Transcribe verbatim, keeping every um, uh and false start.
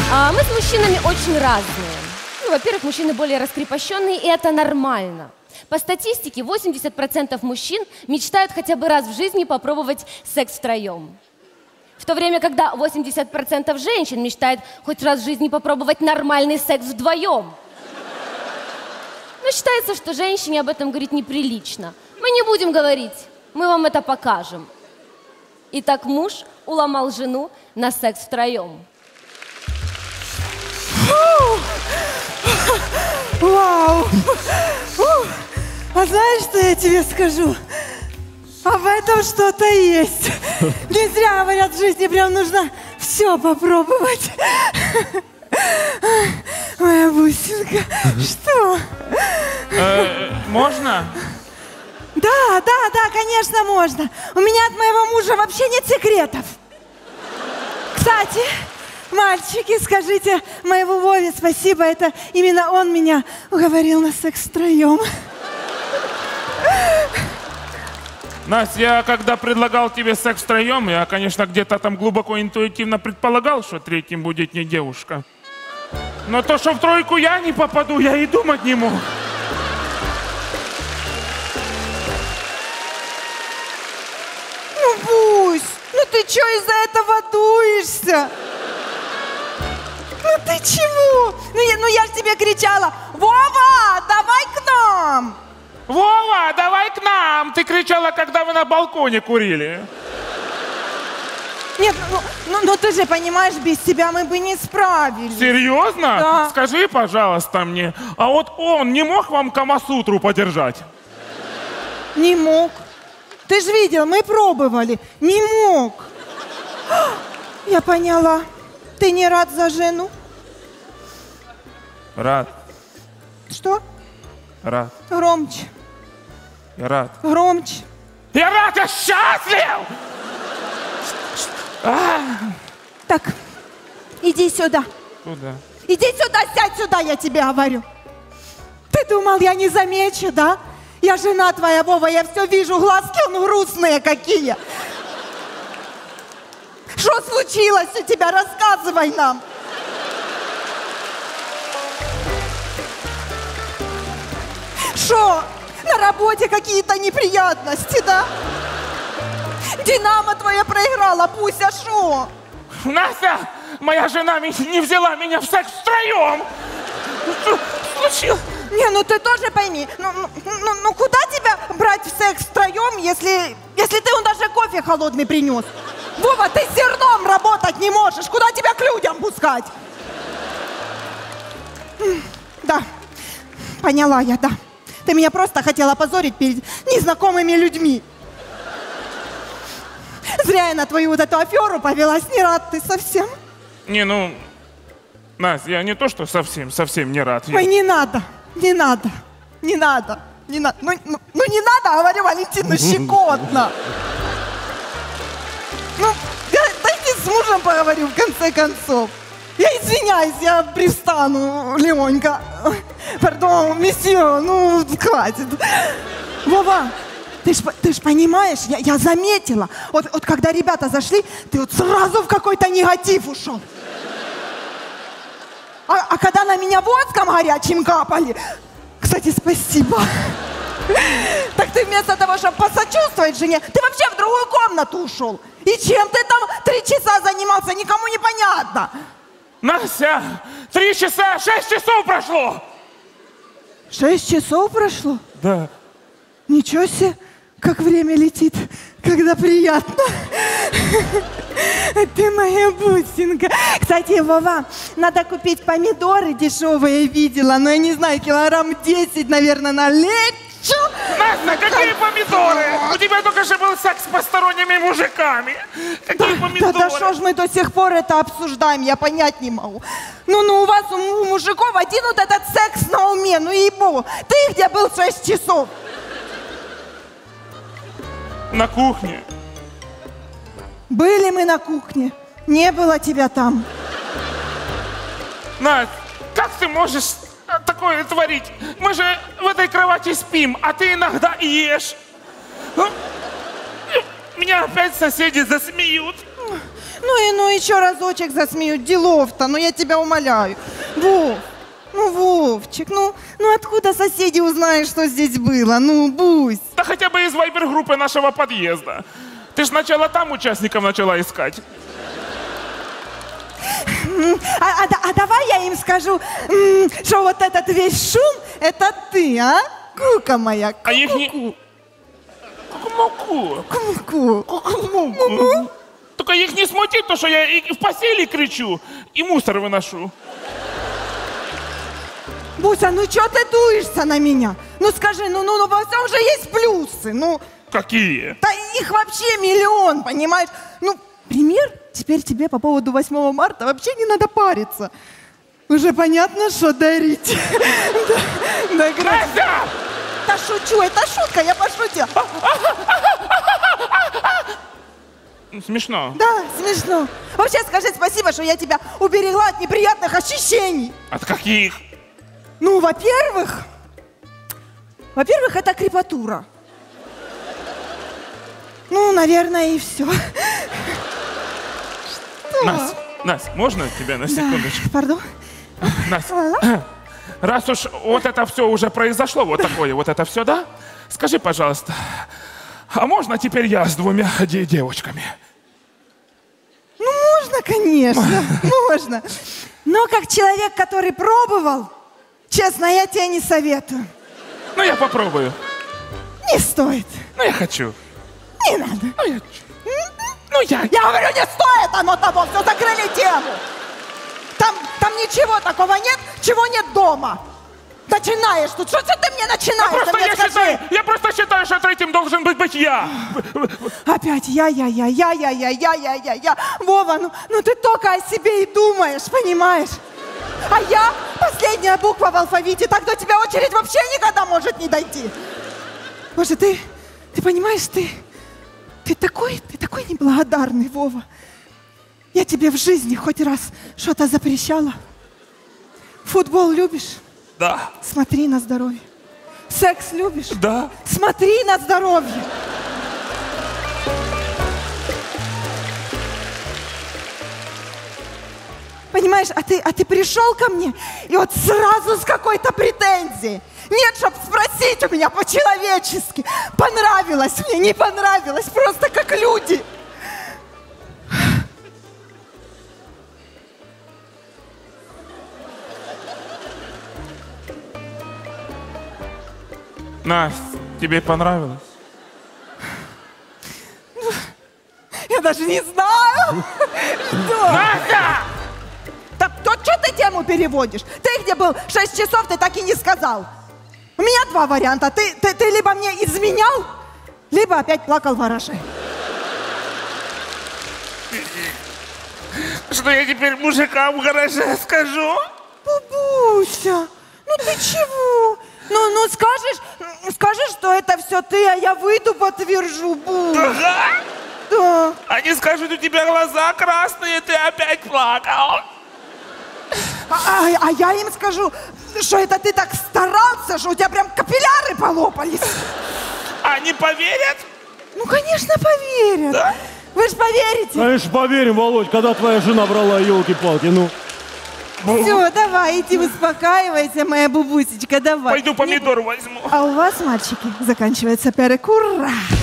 А мы с мужчинами очень разные. Ну, во-первых, мужчины более раскрепощенные, и это нормально. По статистике, восемьдесят процентов мужчин мечтают хотя бы раз в жизни попробовать секс втроем. В то время, когда восемьдесят процентов женщин мечтают хоть раз в жизни попробовать нормальный секс вдвоем. Но считается, что женщине об этом говорить неприлично. Мы не будем говорить, мы вам это покажем. Итак, муж уломал жену на секс втроем. Вау! А знаешь, что я тебе скажу? А в этом что-то есть. Не зря говорят, в жизни прям нужно все попробовать. Моя бусинка, что? Э, можно? Да, да, да, конечно, можно. У меня от моего мужа вообще нет секретов. Кстати, мальчики, скажите моему Вове спасибо. Это именно он меня уговорил на секс втроем. Настя, я когда предлагал тебе секс втроем, я, конечно, где-то там глубоко интуитивно предполагал, что третьим будет не девушка. Но то, что в тройку я не попаду, я и думать не мог. Ну, Бусь, ну ты чё из-за этого дуешься? Ну ты чего? Ну я, ну я ж тебе кричала: Вова, давай к нам! Вова, давай к нам! Ты кричала, когда вы на балконе курили. Нет, ну, ну, ну ты же понимаешь, без тебя мы бы не справились. Серьезно? Да. Скажи, пожалуйста, мне, а вот он не мог вам Камасутру подержать? Не мог. Ты же видел, мы пробовали. Не мог. Я поняла. Ты не рад за жену? Рад. Что? Рад. Громче. Я рад. Громче. Я рад, я счастлив! А. Так, иди сюда. Куда? Иди сюда, сядь сюда, я тебе говорю. Ты думал, я не замечу, да? Я жена твоя, Вова, я все вижу, глазки, ну, грустные какие. Что случилось у тебя? Рассказывай нам. Что? На работе какие-то неприятности, да? Динамо твоя проиграла, Буся, шо? Настя, моя жена не взяла меня в секс втроем. Что случилось? Не, ну ты тоже пойми, ну, ну, ну, ну куда тебя брать в секс втроем, если, если ты он даже кофе холодный принес? Вова, ты с зерном работать не можешь, куда тебя к людям пускать? Да, поняла я, да. Ты меня просто хотела позорить перед незнакомыми людьми. Зря я на твою вот эту аферу повелась, не рад ты совсем. Не, ну, Настя, я не то, что совсем, совсем не рад. Ой, не надо, не надо, не надо, не надо. Ну, ну, ну не надо, говорю, Валентина, щекотно. Ну, дайте с мужем поговорю в конце концов. Я извиняюсь, я привстану, Леонька. Пардон, месье, ну, хватит. Вова, ты ж, ты ж понимаешь, я, я заметила, вот, вот когда ребята зашли, ты вот сразу в какой-то негатив ушел. А, а когда на меня воском горячим капали, кстати, спасибо. Так ты вместо того, чтобы посочувствовать жене, ты вообще в другую комнату ушел. И чем ты там три часа занимался, никому не понятно. Настя, три часа, шесть часов прошло. Шесть часов прошло? Да. Ничего себе, как время летит, когда приятно. Ты моя бусинка. Кстати, Вова, надо купить помидоры дешевые, видела, но я не знаю, килограмм десять, наверное, налечу. Настя, какие помидоры? У тебя только что был секс с посторонними мужиками. Какие Да, помидоры? да, да что ж мы до сих пор это обсуждаем, я понять не могу. Ну, ну, у вас, у мужиков, один вот этот секс на уме, ну ебу. Ты где был шесть часов? На кухне. Были мы на кухне, не было тебя там. Настя, как ты можешь такое творить? Мы же в этой кровати спим, а ты иногда ешь. Меня опять соседи засмеют. Ну и ну еще разочек засмеют, делов-то, ну я тебя умоляю. Вов, ну Вовчик, ну, ну откуда соседи узнают, что здесь было? Ну, Бусь. Да хотя бы из вайбер-группы нашего подъезда. Ты ж сначала там участников начала искать. А, а, а давай я им скажу, что вот этот весь шум, это ты, а? Кука моя, ку-ку-ку. А их не... Ку-ку-ку. Ку-ку. Ку-ку-ку. Только их не смутит то, что я и в постели кричу, и мусор выношу. Буся, ну что ты дуешься на меня? Ну скажи, ну, ну, ну во всем же есть плюсы, ну... Какие? Да их вообще миллион, понимаешь? Ну, пример, теперь тебе по поводу восьмого марта вообще не надо париться. Уже понятно, что дарить. Настя! Да шучу, это шутка, я пошутила. Смешно. Да, смешно. Вообще скажи спасибо, что я тебя уберегла от неприятных ощущений. От каких? Ну, во-первых, во-первых, это крепатура. Ну, наверное, и все. Настя, Настя, можно тебя на секундочку? Да, пардон. Настя, раз уж вот это все уже произошло, вот такое вот это все, да? Скажи, пожалуйста, а можно теперь я с двумя де- девочками? Ну, можно, конечно, можно. Но как человек, который пробовал, честно, я тебе не советую. Ну, я попробую. Не стоит. Ну, я хочу. Не надо. Ну, я... Ну, я... Я говорю, не стоит оно того, все, закрыли тему. Там, там ничего такого нет, чего нет дома. Начинаешь тут, что ты мне начинаешь? Просто Ты мне я скажи. считаю, я просто считаю, что третьим должен быть, быть я. Опять я, я, я, я, я, я, я, я, я, я. Вова, ну, ну ты только о себе и думаешь, понимаешь? А я последняя буква в алфавите, так до тебя очередь вообще никогда может не дойти. Боже, ты, ты понимаешь, ты, ты такой, ты такой неблагодарный, Вова. Я тебе в жизни хоть раз что-то запрещала. Футбол любишь? Да. Смотри на здоровье. Секс любишь? Да. Смотри на здоровье. Понимаешь, а ты, а ты пришел ко мне и вот сразу с какой-то претензией. Нет, чтоб спросить у меня по-человечески, понравилось мне, не понравилось, просто как люди. Настя, тебе понравилось? Я даже не знаю. Что? Настя! Так, то что ты тему переводишь? Ты где был шесть часов, ты так и не сказал. У меня два варианта. Ты, ты, ты либо мне изменял, либо опять плакал в гараже. Что я теперь мужикам в гараже скажу? Бабуся, ну ты чего? Ну, ну скажешь, скажешь, что это все ты, а я выйду, подтвержу. Бу. Ага. Да. Они скажут, у тебя глаза красные, ты опять плакал. А, а, а я им скажу, что это ты так старался, что у тебя прям капилляры полопались. Они поверят? Ну, конечно, поверят. Да? Вы же поверите. Конечно, поверим, Володь, когда твоя жена брала елки-палки, ну. Все, давай, иди успокаивайся, моя бубусечка, давай. Пойду помидор возьму. А у вас, мальчики, заканчивается перекур.